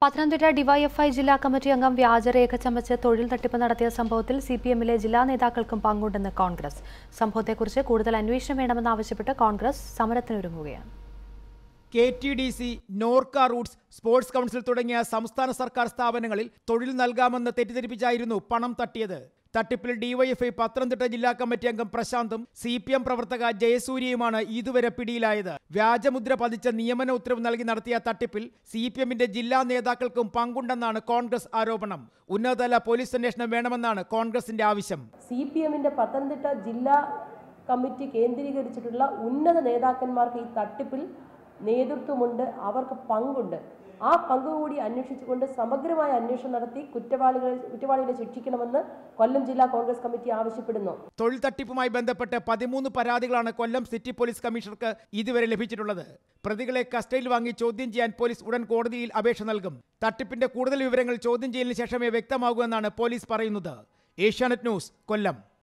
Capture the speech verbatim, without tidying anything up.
Pathanamthitta DYFI ജില്ലാ committee അംഗം വ്യാജരേഖ ചമച്ച് തൊഴിൽ തട്ടിപ്പ് നടത്തിയ സംഭവത്തിൽ സി പി എമ്മിലെ ജില്ലാ നേതാക്കൾക്കും പങ്കുണ്ടെന്ന് കോൺഗ്രസ്. സംഭവത്തെക്കുറിച്ച് കൂടുതൽ അന്വേഷണം വേണമെന്നാവശ്യപ്പെട്ട് കോൺഗ്രസ് സമരത്തിനൊരുങ്ങുകയാണ്. K T D C, Norka roots, sports council തുടങ്ങിയ സംസ്ഥാന സർക്കാർ സ്ഥാപനങ്ങളിൽ തൊഴിൽ നൽകാമെന്ന് തെറ്റിദ്ധരിപ്പിച്ചായിരുന്നു പണം തട്ടിയത്. തട്ടിപ്പിൽ ഡിവൈഎഫ്ഐ പത്തനംതിട്ട ജില്ലാ കമ്മിറ്റി അംഗം പ്രശാന്തും സി പി എം പ്രവർത്തക ജയസൂര്യയുമാണ് ഇതുവരെ പിടിയിലായത്. വ്യാജമുദ്ര പതിച്ച നിയമന ഉത്തരവ് നൽകി നടത്തിയ തട്ടിപ്പിൽ സി പി എമ്മിന്റെ ജില്ലാ നേതാക്കൾക്കും പങ്കുണ്ടെന്നാണ് കോൺഗ്രസ് ആരോപണം. ഉന്നതതല പോലീസ് അന്വേഷണം വേണമെന്നാണ് കോൺഗ്രസിന്റെ ആവശ്യം. സി പി എമ്മിന്റെ പത്തനംതിട്ട ജില്ലാ കമ്മിറ്റി കേന്ദ്രീകരിച്ചിട്ടുള്ള ഉന്നത നേതാക്കന്മാർക്ക് ഈ തട്ടിപ്പിൽ നേതൃത്വമുണ്ട്, അവർക്ക് പങ്കുണ്ട്. ആ പങ്ക് കൂടി അന്വേഷിച്ചുകൊണ്ട് സമഗ്രമായ അന്വേഷണം നടത്തി കുറ്റവാളികളെ കുറ്റവാളികളെ ശിക്ഷിക്കണമെന്ന് കൊല്ലം ജില്ലാ കോൺഗ്രസ് കമ്മിറ്റി ആവശ്യപ്പെടുന്നു. തൊഴിൽ തട്ടിപ്പുമായി ബന്ധപ്പെട്ട് പതിമൂന്ന് പരാതികളാണ് കൊല്ലം സിറ്റി പോലീസ് കമ്മീഷണർക്ക് ഇതുവരെ ലഭിച്ചിട്ടുള്ളത്. പ്രതികളെ കസ്റ്റഡിയിൽ വാങ്ങി ചോദ്യം ചെയ്യാൻ പോലീസ് ഉടൻ കോടതിയിൽ അപേക്ഷ നൽകും. തട്ടിപ്പിന്റെ കൂടുതൽ വിവരങ്ങൾ ചോദ്യം ചെയ്യലിന് ശേഷമേ വ്യക്തമാകൂ എന്നാണ് പോലീസ് പറയുന്നത്. ഏഷ്യാനെറ്റ് ന്യൂസ്, കൊല്ലം.